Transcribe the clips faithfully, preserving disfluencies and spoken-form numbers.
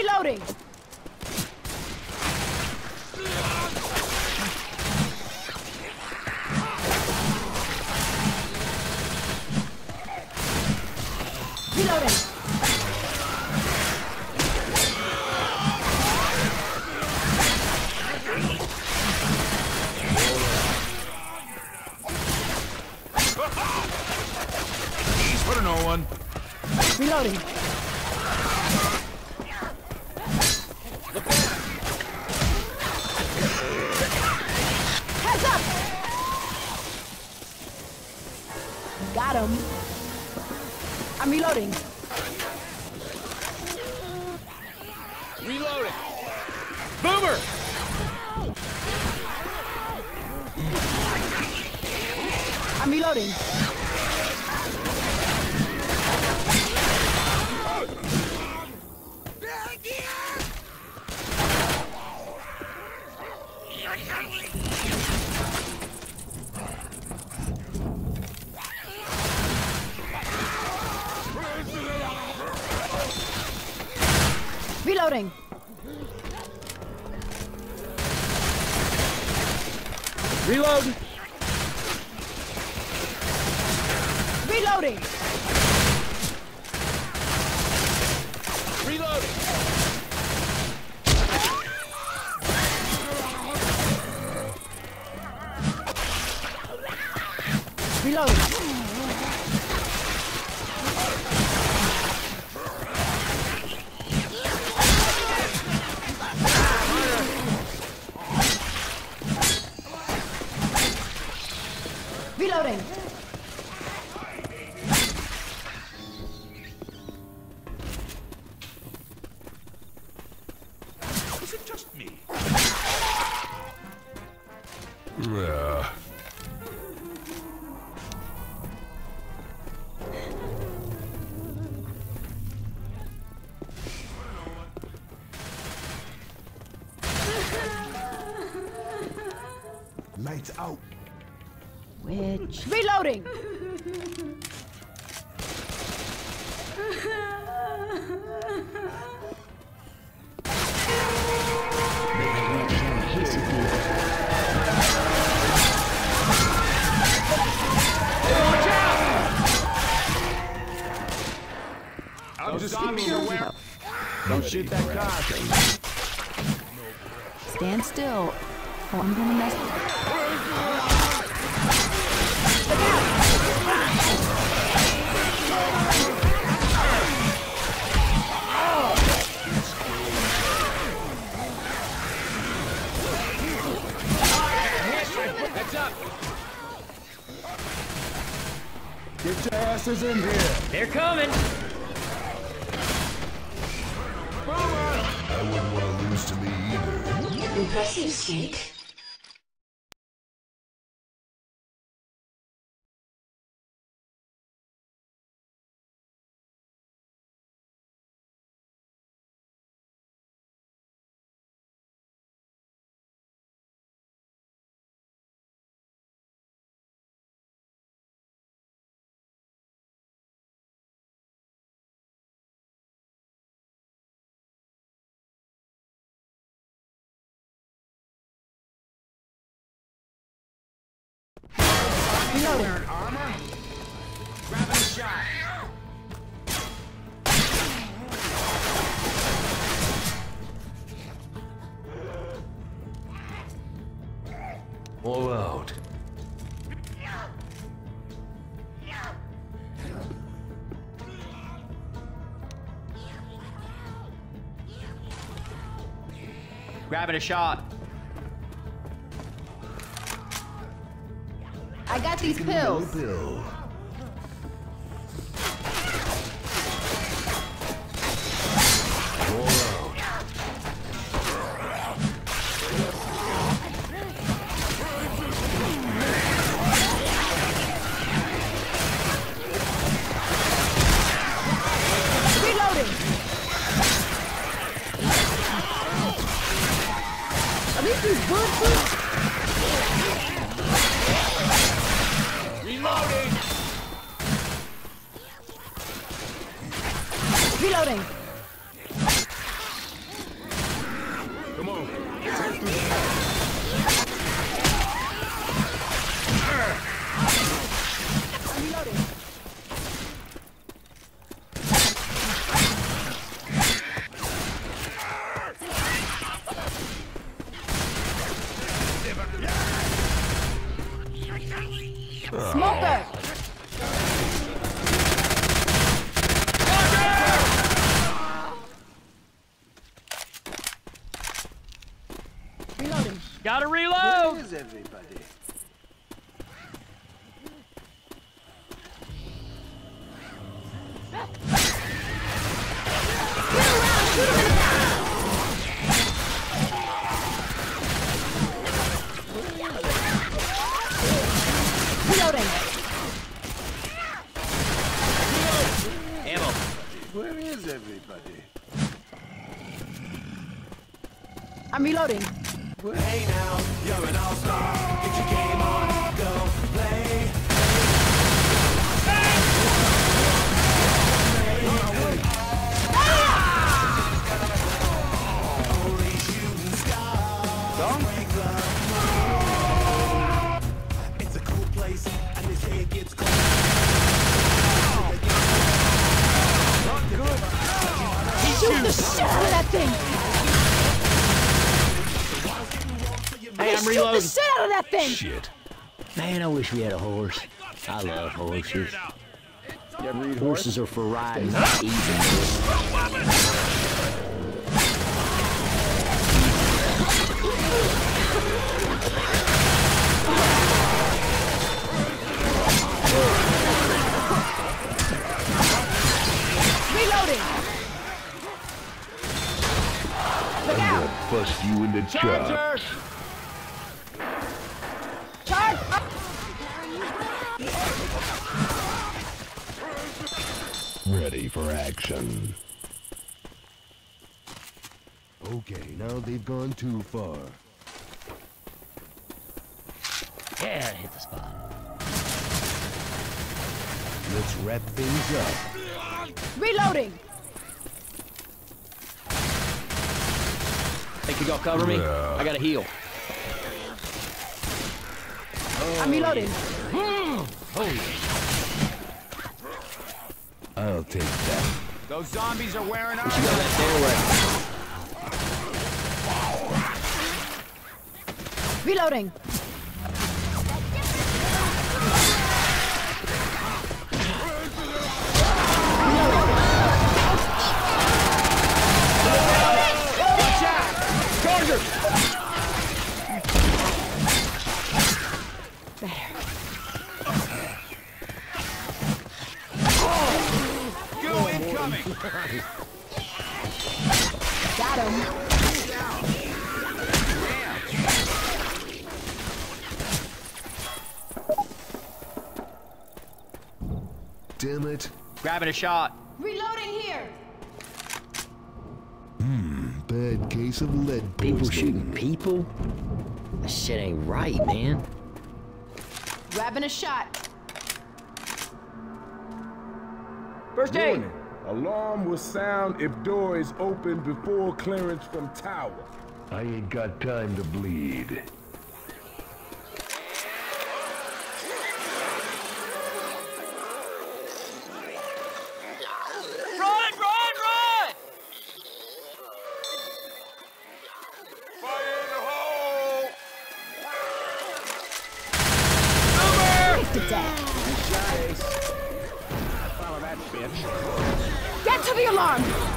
Reloading! Reloading! Ease for no one. Reloading! Heads up! Got him. I'm reloading. Reloading. Boomer! I'm reloading. Reloading. Reload. Reloading. Reloading. Reloading. Reloading. Is it just me? Yeah. Lights out. Which? Reloading. I'm just keeping you aware. Don't shoot that car. Stand still. Oh, I'm gonna mess with Heads up. Get your asses in here. They're coming. I wouldn't want to lose to me either. Impressive, Snake. Reloading. Armor. Grabbing a shot. All out. Grabbing a shot. I got these pills. Bill. All out. Reloading. Are these these bulletproof? Reloading. Reloading. Smoker! Reloading. Gotta reload! Where is everybody? Reloading. Ammo. Where is everybody? I'm reloading. Hey now, you're an all-star. Get your game on, go play. Only shooting stars break the mold. It's a cool place, and they say it gets cold. Shoot the shit out of that thing! Hey, I'm Shoot the reloading. shit out of that thing! Shit. Man, I wish we had a horse. I love horses. You ever eat Horses are for riding, not eating. Reloading! Look out! Bust you in the chop. Charge up! Ready for action. Okay, now they've gone too far. Yeah, hit the spot. Let's wrap things up. Reloading! Think you gonna cover me? Yeah. I gotta heal. I'm reloading. I'll take that. Those zombies are wearing Go armor. that stairway. Reloading. Go incoming. Got him. Damn it. Grabbing a shot. Reloading here. Bad case of lead People poisoning. shooting people? That shit ain't right, man. Grabbing a shot. First aid. Warning. Alarm will sound if door is open before clearance from tower. I ain't got time to bleed. Run, run, run! Fire in the hole. To death. Follow that bitch. Get to the alarm.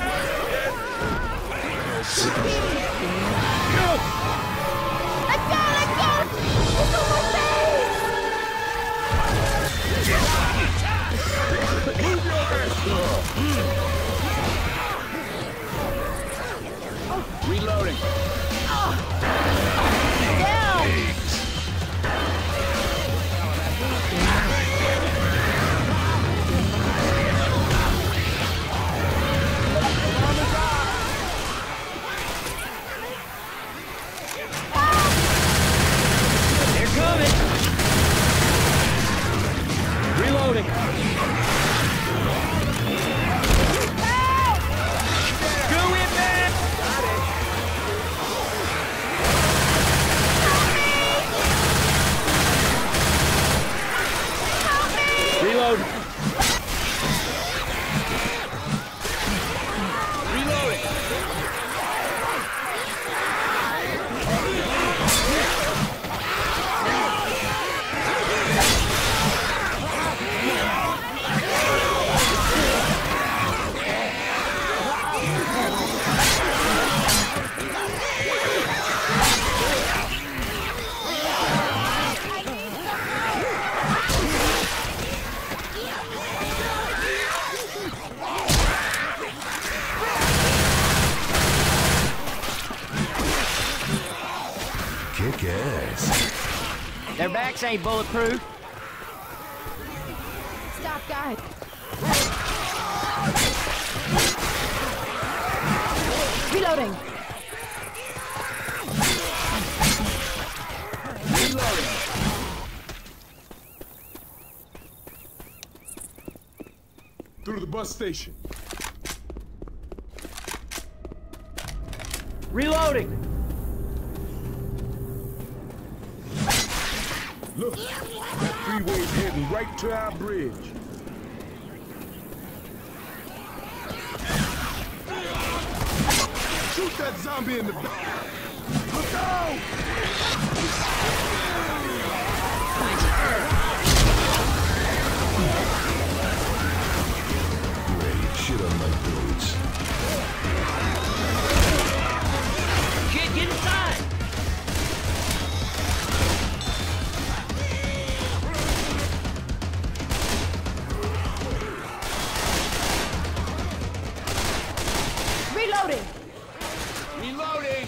Let go, let go. It's almost there. Reloading. Down. They're coming. Reloading. Their backs ain't bulletproof. Stop, guys. Reloading. Reloading. Through the bus station. Reloading. Look, that freeway's heading right to our bridge. Shoot that zombie in the back. Look out! Great shit on my boots. Kid, get inside. Reloading. Reloading!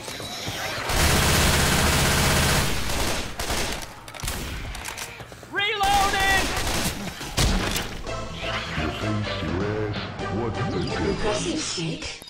Reloading! Your face, your ass, what's the difference? Impressive, Snake.